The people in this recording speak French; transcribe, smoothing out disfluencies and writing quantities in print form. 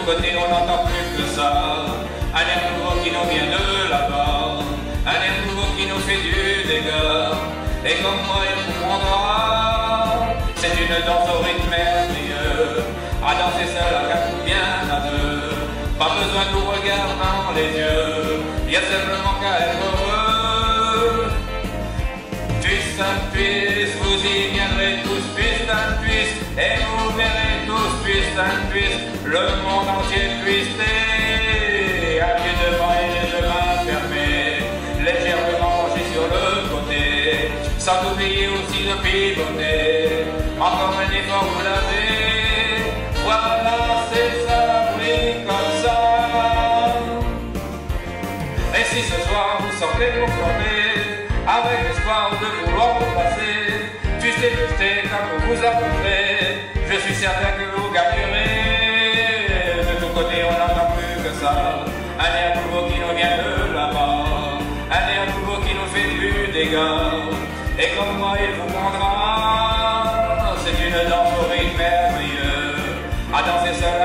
tous côtés on n'entend plus que ça. Un air nouveau qui nous vient de là-bas, un air nouveau qui nous fait du dégât. Et comme moi il vous prendra, c'est une danse au rythme merveilleux, à danser seul à quatre ou bien à deux. Pas besoin de vous regarder dans les yeux, il y a simplement qu'à être heureux. Twist and twist, vous y viendrez tous, twist and twist, et vous verrez tous, twist and twist, le monde entier twisté. À pied devant et les deux mains fermées, légèrement penchées sur le côté, sans oublier aussi de pivoter. Encore un effort, vous l'avez, voilà c'est ça, oui comme ça. Et si ce soir vous sortez pour flirter, avec l'espoir de vouloir vous passer, twistez comme vous vous apportez, je suis certain que vous gagnerez. De tous côtés on n'entend plus que ça, un air nouveau qui nous vient de là-bas, un air nouveau qui nous fait du dégât. Et comme moi il vous prendra, c'est une danse au rythme merveilleux, à danser seul